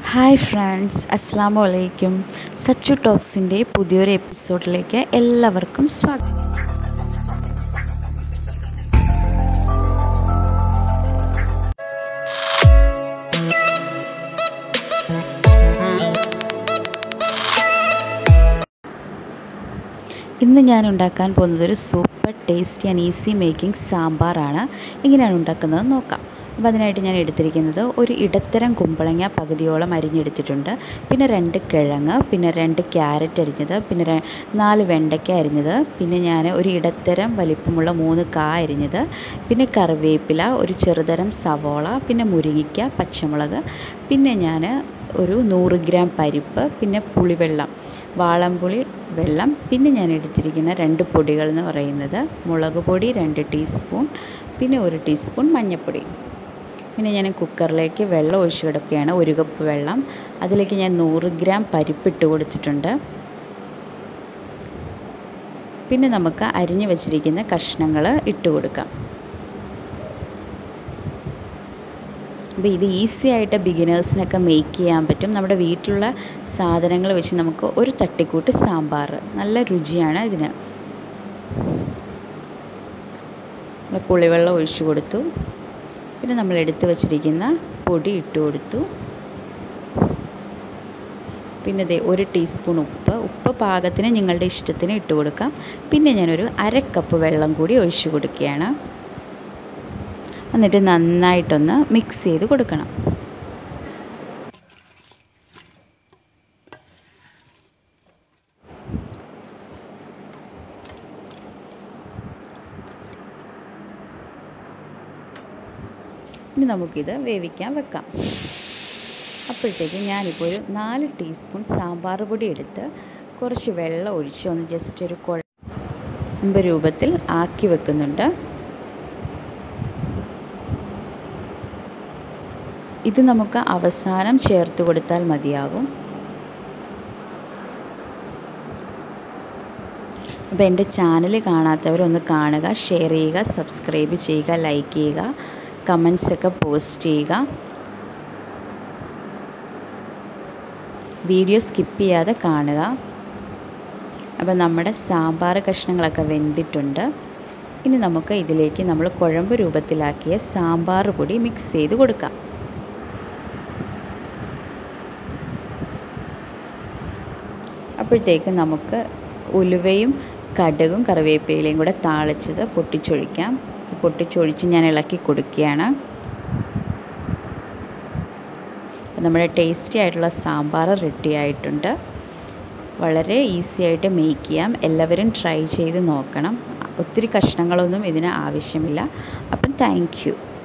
Hi friends, അസ്സാമു അലൈക്കും. സച്ചു ടോക്സിൻ്റെ പുതിയൊരു എപ്പിസോഡിലേക്ക് എല്ലാവർക്കും സ്വാഗതം. ഇന്ന് ഞാൻ ഉണ്ടാക്കാൻ പോകുന്നത് ഒരു super tasty and easy making സാമ്പാറാണ്. എങ്ങനെയാണ് ഉണ്ടാക്കുന്നത് നോക്കാം. അപ്പോൾ അതിനായിട്ട് ഞാൻ എടുത്തിരിക്കുന്നത് ഒരു ഇടത്തരം കുമ്പളങ്ങ പകുതിയോളം അരിഞ്ഞെടുത്തിട്ടുണ്ട്, പിന്നെ 2 കിഴങ്ങ്, പിന്നെ 2 ക്യാരറ്റ് അരിഞ്ഞത്, പിന്നെ 4 വെണ്ടയ്ക്ക അരിഞ്ഞത്, പിന്നെ ഞാൻ ഒരു ഇടത്തരം വലിപ്പമുള്ള 3 കായ അരിഞ്ഞത്, പിന്നെ കറിവേപ്പില, ഒരു ചെറുതരം സവോള, പിന്നെ മുരിങ്ങയ്ക്ക, പച്ചമുളക്, പിന്നെ ഞാൻ ഒരു 100 ഗ്രാം പരിപ്പ്, പിന്നെ പുളിവെള്ളം, വാളംപുളി വെള്ളം, പിന്നെ ഞാൻ എടുത്തിരിക്കുന്ന 2 പൊടികൾ എന്ന് പറയുന്നത് മുളക് പൊടി 2 ടീസ്പൂൺ, പിന്നെ 1 ടീസ്പൂൺ മഞ്ഞൾപ്പൊടി. പിന്നെ ഞാൻ കുക്കറിലേക്ക് വെള്ളം ഒഴിച്ച് കിടക്കുകയാണ്, 1 കപ്പ് വെള്ളം. അതിലേക്ക് ഞാൻ 100 ഗ്രാം പരിപ്പിട്ട് കൊടുത്തിട്ടുണ്ട്. പിന്നെ നമുക്ക് അരിഞ്ഞു വച്ചിരിക്കുന്ന കഷ്ണങ്ങൾ ഇട്ട് കൊടുക്കാം. അപ്പോൾ ഇത് ഈസി ആയിട്ട് ബിഗിനേഴ്സിനൊക്കെ മേക്ക് ചെയ്യാൻ പറ്റും. നമ്മുടെ വീട്ടിലുള്ള സാധനങ്ങൾ വെച്ച് നമുക്ക് ഒരു തട്ടിക്കൂട്ട് സാമ്പാർ, നല്ല രുചിയാണ് ഇതിന്. പുളിവെള്ളം ഒഴിച്ചു കൊടുത്തു, പിന്നെ നമ്മൾ എടുത്ത് വച്ചിരിക്കുന്ന പൊടി ഇട്ട് കൊടുത്തു, പിന്നെ 1 ടീസ്പൂൺ ഉപ്പ് പാകത്തിന് നിങ്ങളുടെ ഇഷ്ടത്തിന് ഇട്ട് കൊടുക്കാം. പിന്നെ ഞാനൊരു 1/2 കപ്പ് വെള്ളം കൂടി ഒഴിച്ചു കൊടുക്കുകയാണ്. എന്നിട്ട് നന്നായിട്ടൊന്ന് മിക്സ് ചെയ്ത് കൊടുക്കണം. ഇനി നമുക്കിത് വേവിക്കാൻ വെക്കാം. അപ്പോഴത്തേക്ക് ഞാനിപ്പോൾ ഒരു 4 ടീസ്പൂൺ സാമ്പാർ പൊടി എടുത്ത് കുറച്ച് വെള്ളം ഒഴിച്ച് ഒന്ന് ജസ്റ്റ് ഒരു കുഴമ്പ് രൂപത്തിൽ ആക്കി വെക്കുന്നുണ്ട്. ഇത് നമുക്ക് അവസാനം ചേർത്ത് കൊടുത്താൽ മതിയാകും. അപ്പോൾ എൻ്റെ ചാനൽ കാണാത്തവരൊന്ന് കാണുക, ഷെയർ ചെയ്യുക, സബ്സ്ക്രൈബ് ചെയ്യുക, ലൈക്ക് ചെയ്യുക, കമൻസൊക്കെ പോസ്റ്റ് ചെയ്യുക. വീഡിയോ സ്കിപ്പ് ചെയ്യാതെ കാണുക. അപ്പോൾ നമ്മുടെ സാമ്പാർ കഷ്ണങ്ങളൊക്കെ വെന്തിട്ടുണ്ട്. ഇനി നമുക്ക് ഇതിലേക്ക് നമ്മൾ കുഴമ്പ് രൂപത്തിലാക്കിയ സാമ്പാർ പൊടി മിക്സ് ചെയ്ത് കൊടുക്കാം. അപ്പോഴത്തേക്ക് നമുക്ക് ഉലുവയും കടുകും കറിവേപ്പിലയും കൂടെ താളിച്ചത് പൊട്ടിച്ചൊഴിക്കാം. പൊട്ടിച്ചൊഴിച്ച് ഞാൻ ഇളക്കി കൊടുക്കുകയാണ്. നമ്മുടെ ടേസ്റ്റി ആയിട്ടുള്ള സാമ്പാർ റെഡി ആയിട്ടുണ്ട്. വളരെ ഈസി ആയിട്ട് മേക്ക് ചെയ്യാം. എല്ലാവരും ട്രൈ ചെയ്ത് നോക്കണം. ഒത്തിരി കഷ്ണങ്ങളൊന്നും ഇതിന് ആവശ്യമില്ല. അപ്പം താങ്ക് യു.